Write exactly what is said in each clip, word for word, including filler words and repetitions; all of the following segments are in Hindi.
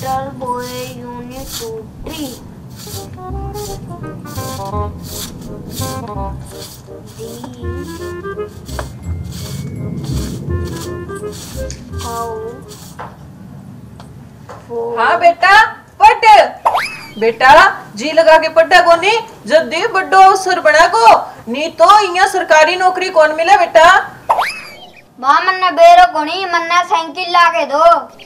little boy unit two three. हाँ बेटा पढ़ बेटा जी लगा के पढ़ा को नहीं जल्दी बड़ो अवसर बना को नहीं तो यहाँ सरकारी नौकरी कौन मिले बेटा। मां मन्ने बेरो कोनी मन्ने साइकिल लाके दो।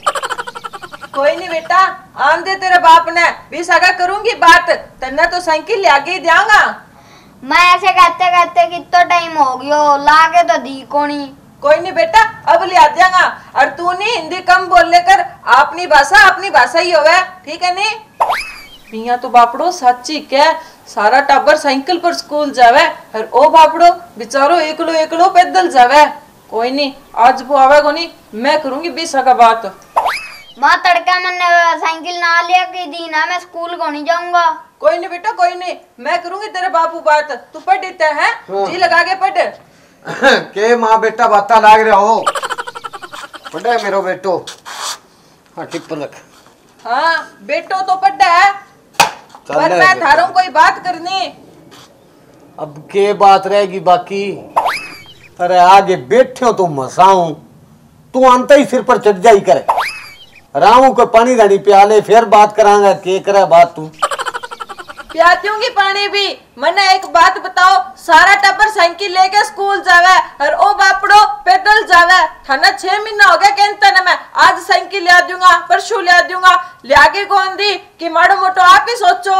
कोई नहीं बेटा आन दे तेरे बाप ने भी सगा करूंगी बात तन्ने तो साइकिल लाके देंगा। मैं ऐसे कहते कहते कितना टाइम हो गयो लाके तो दी कोनी। कोई नहीं बेटा अब ले आ जाएगा और तू नहीं हिंदी कम बोल लेकर अपनी भाषा अपनी भाषा ही होवे ठीक है नहीं। पिया तो बापड़ो सच्ची क्या सारा टाबर साइकिल पर स्कूल जावे और ओ बापड़ो बेचारो एकलो एकलो पैदल जावे। कोई नहीं आज वो आवेगो नहीं मैं करूंगी बीसा का बात। माँ तड़का मैंने साइकिल ना लिया कि दी ना मैं स्कूल को नहीं जाऊंगा। कोई नहीं बेटा कोई नहीं मैं करूंगी तेरे बापू बात तू पढ़ देता है जी लगा के पढ़ के माँ बेटा बाता लाग रहा हो पढ़े मेरो बेटो। हाँ टिप पर रख। हाँ बेटो तो पढ़ा है पर मैं थारों कोई बात करनी। अब के बात रहेगी बाकी। अरे आगे बैठे हो तुम मसाऊ तू आंता ही सिर पर चढ़ जाई करे रामू को पानी दानी प्याले फिर बात करांगा के करे बात तू प्याती हूँ पानी भी। मने एक बात बताओ सारा टब्बर साइकिल लेके स्कूल जावे और ओ बापड़ो पैदल जावे थाना छह महीना हो गया कहता ना मैं आज साइकिल ले दूंगा परसों ले दूंगा ले आगे कौन दी कि माड़ो मोटो आप ही सोचो।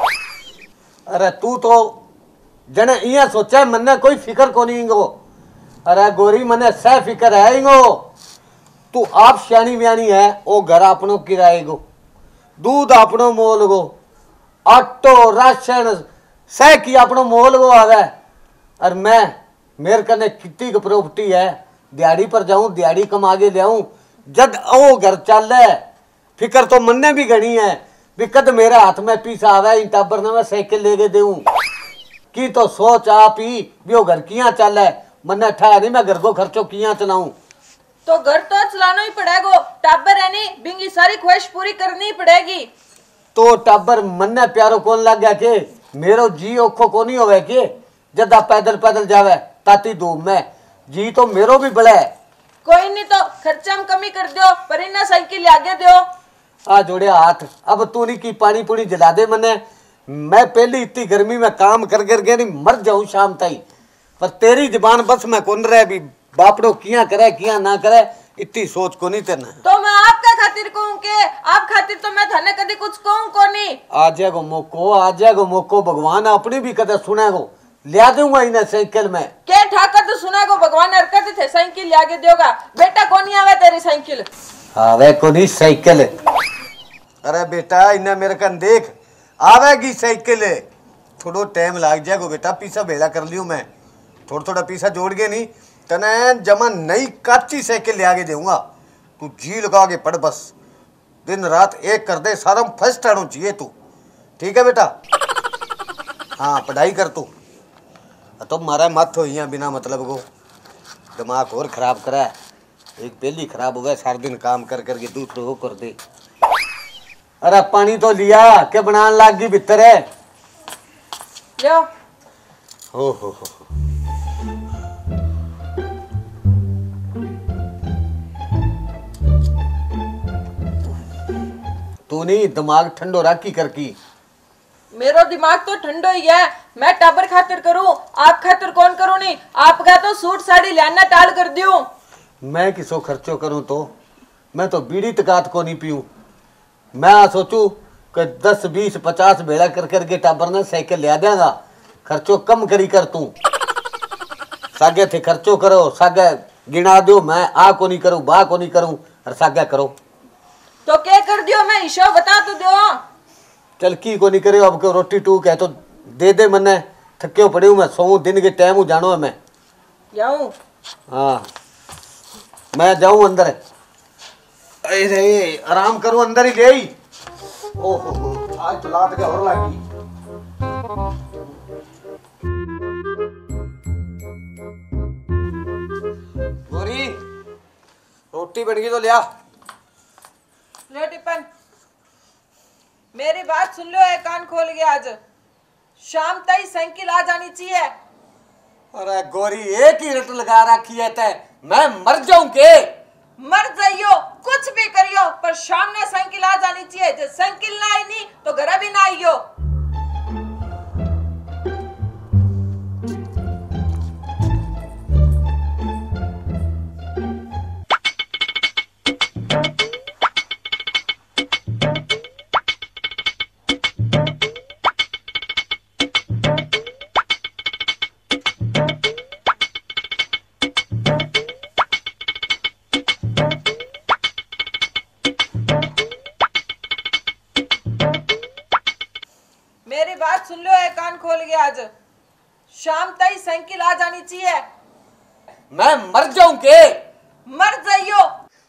अरे तू तो जने इया सोचा मन्ने कोई फिकर को नहीं गो। अरे गोरी मने सह फिकर है इंगो तू आप सियानी व्यानी है ओ घर अपनो किराए गो दूध अपनो मोल गो ऑटो राशन सह की अपनो मोल गो आवे और मैं मेरे कने कितनी की प्रॉपर्टी है दिहाड़ी पर जाऊं दिहाड़ी कमा के ले आऊं जद ओ घर चल फिकर तो मन्ने भी घनी है भी कद मेरे हाथ में पीसा आवे इन टाबर ने मैं साइकिल लेके देऊं की तो सोच आप ही भी वो घर किया चल है मन्ने ठा नहीं मैं घर को खर्चो किया चलाऊं। तो घर तो चलाना ही पड़ेगा टाबर है नहीं बिंगी सारी ख्वाहिश पूरी करनी ही पड़ेगी। तो टाबर मन्ने प्यारो कौन लग गया के मेरो जी ओखो को नहीं होवे के जदा पैदल पैदल जावे ताती धूप में जी तो मेरो भी बड़ा है। कोई नहीं तो खर्चा हम कमी कर दो पर इन्ना साइकिल आगे दो आ जोड़े हाथ अब तू नहीं की पानी पूरी जला दे मने मैं पहली इतनी गर्मी में काम कर कर के नहीं मर जाऊं शाम ताई पर तेरी जबान बस में कौन रहे भी बापड़ो किया करे किया ना करे इतनी सोच को नहीं तेना। तो मैं आपका खातिर कहूं के आप खातिर तो मैं थाने कभी कुछ कहूं को नहीं। आ जाएगो मौको आ जाएगो मौको भगवान अपनी भी कदर सुनेगो लिया दूंगा इन्हें साइकिल में क्या ठाकर तो सुनेगो भगवान हरकत थे साइकिल ले आगे देगा बेटा कौन नहीं आवे तेरी साइकिल आवे को नहीं साइकिल। अरे बेटा इन्हें मेरे कन देख आवेगी साइकिल थोड़ो टाइम लाग जाएगो बेटा पीछा भेड़ा कर लियो मैं थोड़ा थोड़ा पीछा जोड़ के नहीं तने जमा नई काची साइकिल ले आगे देऊंगा तू जी लगा के पढ़ बस दिन रात एक कर दे सारा फर्स्ट आना चाहिए तू ठीक है बेटा। हाँ पढ़ाई कर तू तो मारा मत हो यहाँ बिना मतलब को दिमाग और खराब करा एक पहली खराब हो गया सारा दिन काम कर करके दूसरे हो कर दे। अरे पानी तो लिया के बनाने लाग गई भीतर है लो हो हो हो तू नहीं दिमाग ठंडो राखी करकी। मेरो दिमाग तो ठंडो ही है मैं टाबर खातिर करूं आप खातिर कौन करूं नहीं आपका तो सूट साड़ी लाना टाल कर दियो। मैं किसो खर्चो करूं तो मैं तो बीड़ी तकात को नहीं पीऊं मैं सोचू कि दस बीस पचास भेड़ा कर करके टाबर ने साइकिल ले देगा खर्चो कम करी कर तू सागे थे खर्चो करो सागे गिना दो मैं आ को नहीं करूं बा को नहीं करूं और सागे करो तो क्या कर दियो मैं हिसाब बता तो दो चल की को नहीं करे अब को रोटी टू कह तो दे दे मन्ने थके पड़े हूँ मैं सौ दिन के टाइम हूँ जानो है मैं जाऊं। हाँ मैं जाऊं अंदर अरे आराम करूं अंदर ही ले ओहो आज चलात के और लगी गोरी रोटी बन गई तो लिया ले टिपन मेरी बात सुन लो, एक कान खोल के। आज शाम तक साइकिल आ जानी चाहिए। अरे गोरी एक ही रट लगा रखी है तै, मैं मर जाऊं के? मर जाइयो, कुछ भी करियो, पर शाम ने साइकिल आ जानी चाहिए। जो साइकिल ना आई नहीं तो घर भी ना आइयो। मेरी बात सुन लो, एक कान खोल के। आज शाम तक साइकिल आ जानी चाहिए। मैं मर जाऊं के? मर जाइयो।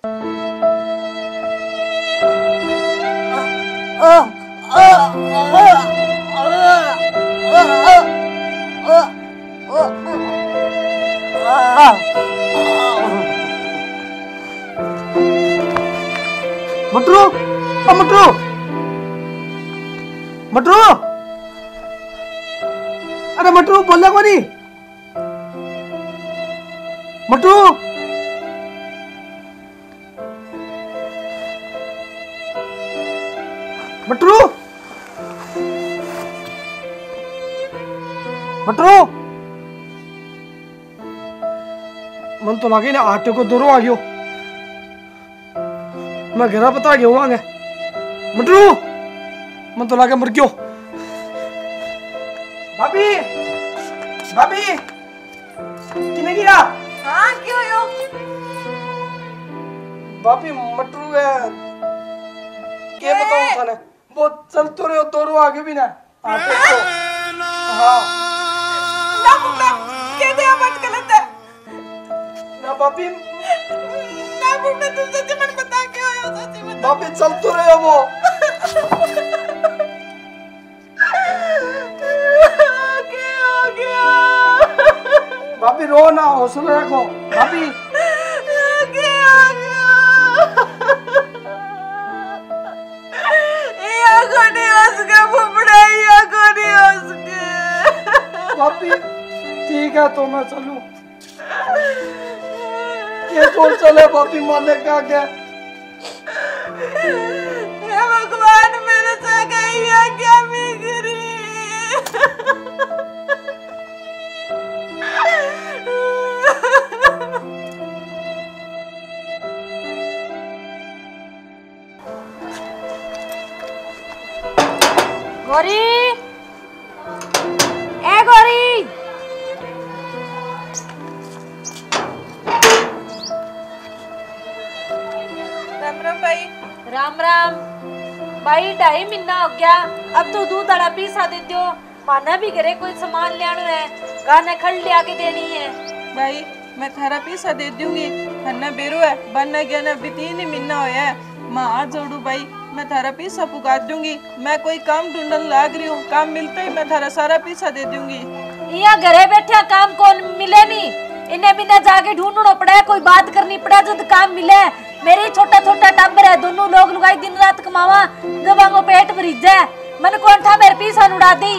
मटरू, ओ मटरू, मटरू, अरे मटरू बोले को नहीं? मटरू, मटरू, मटरू, मन तो लागे ना आटे को दोरो आ गयो। मैं घर पता गया हुआ मटरू, मन तो लागे मर गयो। भाभी, भाभी, किने गया? हाँ क्यों यो? भाभी मटरू है, क्या बताऊं थाने? वो चल तो रहे हो दोरो आगे भी ना आटे को। हाँ ना बुड्ढा, क्या दिया बात गलत है ना भाभी, ना बुड्ढा, तुम सच्ची मन बता क्यों आयो? सच्ची बता। भाभी चल तो रहे हो वो। क्या हो गया? भाभी रो ना, हौसला रखो भाभी। क्या हो गया? ये कोनी हंस के बुबड़ा, ये कोनी हंस के। भाभी ठीक है तो मैं चलूं? ये कौन चले भाभी, माने क्या क्या? हे भगवान, मेरे से गई है क्या मिगरी? गोरी, ए गोरी, राम राम भाई। राम राम भाई। ढाई महीना हो गया, अब तो दूध अड़ा पीसा दे दो। माना भी करे कोई सामान ले आना है, गाने खड़ ले आके देनी है। भाई मैं थारा पीसा दे दूंगी। हन्ना बेरो है, बनना गया ना, भी तीन ही महीना होया है। मैं हाथ जोड़ू भाई, मैं थारा पीसा पुगा दूंगी। मैं कोई काम ढूंढने लाग रही हूँ, काम मिलता ही मैं थारा सारा पीसा दे दूंगी। यहाँ घरे बैठे काम कौन मिले नहीं, इन्हें बिना जाके ढूंढना पड़ा है, कोई बात करनी पड़े जो काम मिले। मेरी छोटा छोटा टब्बर है, दोनों लोग लुगाई दिन रात कमावा, जब आंगो पेट भरी जाए। मन कौन था मेरे पीसा उड़ा दी।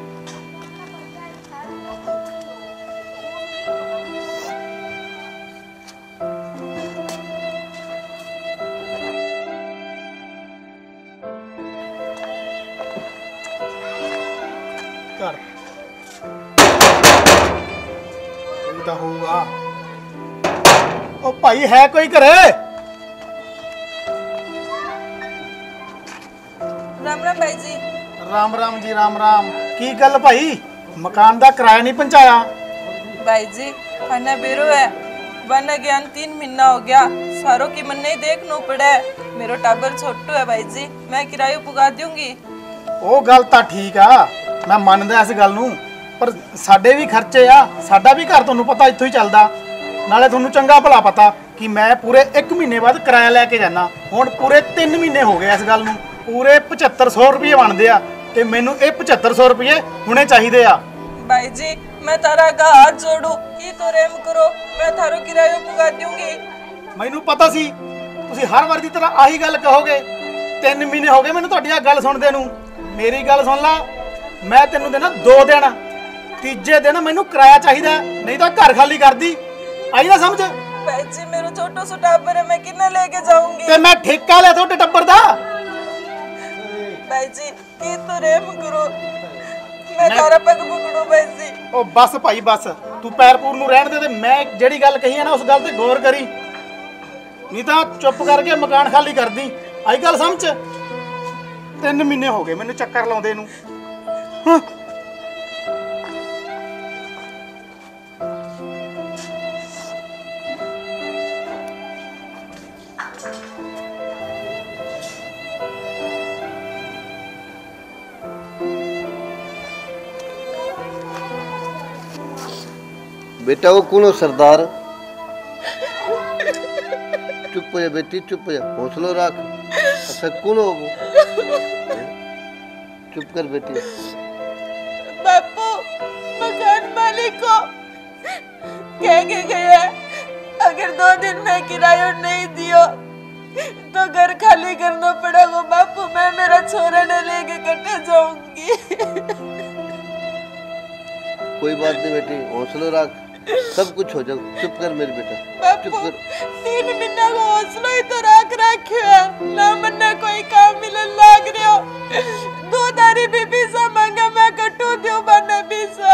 कर होगा। ओ भाई है कोई करे? राम राम भाई जी। राम राम जी, राम राम। की गल भाई, मकान दा किराया नहीं पहुंचाया? भाई जी खाना बेरो है, बन गया तीन महीना हो गया, सारों की मन नहीं देखना पड़ा है। मेरो टाबर छोटू है भाई जी, मैं किराया पुगा दूंगी। ओ गल तां ठीक आ, मैं मानदा इस गल नूं, पर साडे भी खर्चे आ, साडा भी घर तुहानूं पता इत्थों ही चलदा। नाले तुहानूं चंगा भला पता कि मैं पूरे एक महीने बाद किराया लैके जाना। हुण पूरे तीन महीने हो गए इस गल नूं, पूरे पचहत्तर सौ रुपये बनदे आ ते मैनूं ये पचहत्तर सौ रुपये हुणे चाहिदे आ। भाई जी मैं तारा का हाथ जोड़ू, की तो रेम करो, मैं थारो किराया पुगा दूंगी। मैनूं पता सी तुसीं हर बार दी तरह आही गल कहोगे, तीन महीने हो गए मैंने तुहाडी आ गल सुनदे नूं। मेरी गल सुन ला, मैं तेनों देना दो दिन, तीजे दिन मैनू किराया चाहिदा, नहीं तो घर खाली कर दी। आई ना समझ? भाई जी मेरा छोटा सा टाबर है, मैं किन्ना लेके जाऊंगी? ते मैं ठेका लिया थोड़े टब्बर दा। भाई जी की तो रहम करो, मैं तारा पग पकड़ो भाई जी। ओ बस भाई बस, तू पैर पूर नूं रहन दे, ते मैं जेड़ी गल कही है ना उस गल ते गौर करी, नहीं तो चुप करके मकान खाली कर दी। आई गल समझ? तीन महीने हो गए मैनू चक्कर लाउंदे नूं। हाँ। बेटा वो कौन हो सरदार? चुप हो जा बेटी, चुप हो जा, हौसला रख। अच्छा कौन हो वो? चुप कर बेटी। बापू मकान मालिक को कह के गया अगर दो दिन में किराया नहीं दियो तो घर खाली करना पड़ेगा। बापू मैं मेरा छोरा न लेके कटे जाऊंगी। कोई बात नहीं बेटी, हौसला रख, सब कुछ हो जाएगा। चुप कर मेरे बेटा, चुप बापू कर। तीन महीना को हौसला ही तो रख रखे है ना, मन्ने कोई काम मिलन लाग रहे हो। दो तारी बीबी सा मांगा मैं कटू दियो बने बीसा।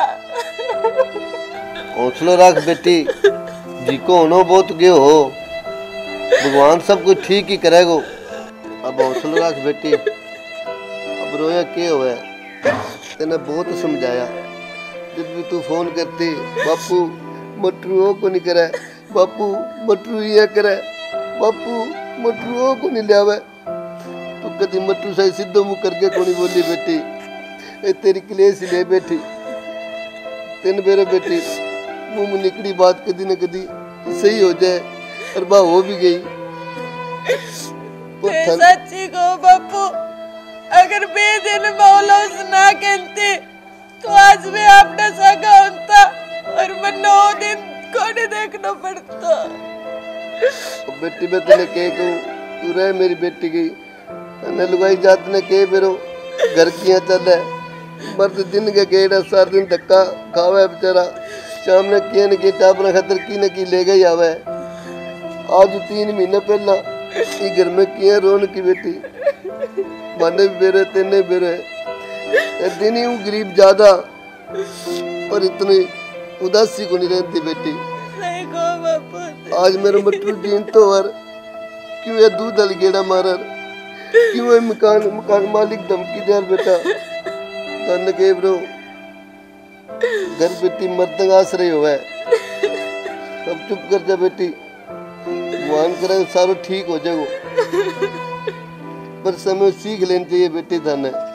हौसला रख बेटी, जी को होनो बहुत गयो हो, भगवान सब कुछ ठीक ही करेगो। अब हौसला रख बेटी। अब रोया के हुआ है, तेने बहुत समझाया, जब भी तू फोन करती बापू मटरू को नहीं करे, बापू मटरू ये करे, बापू मटरू को नहीं लियावे, तू कभी मटरू सही सीधो मुँह करके को नहीं बोली बेटी। ए तेरी कलेश ले बैठी, तेन मेरे बेटी मुँह में निकली बात कदी न कदी सही हो जाए, और बा हो भी गई। सच्ची को बापू अगर बेदिन मौला ना कहते तो आज मैं अपना सगा होता और मैं नौ दिन को नहीं देखना पड़ता। बेटी मैं तेने कह कहूँ, तू रह मेरी बेटी की, तने लुगाई जात ने कह बेरो घर किया चल है, मर्द दिन के गेड़ा सार दिन धक्का खावे बेचारा, शाम ने किए न किए टापना खतर की न की ले गई आवे। आज तीन महीने पहला ये घर में किए रोन की बेटी, माने भी बेरे तेने बेरे, दिन ही गरीब ज्यादा और इतनी उदासी को नहीं रहती बेटी। सही को बापू। आज मेरे मटरू जीन तो वर क्यों ये दूध वाली गेड़ा मारर, क्यों ये मकान मकान मालिक धमकी दे बेटा, धन के ब्रो घर बेटी मर्दंग आश्रय हुआ है। सब चुप कर जा बेटी, भगवान करे सारो ठीक हो जाएगा, पर समय सीख लेना चाहिए बेटी धन है।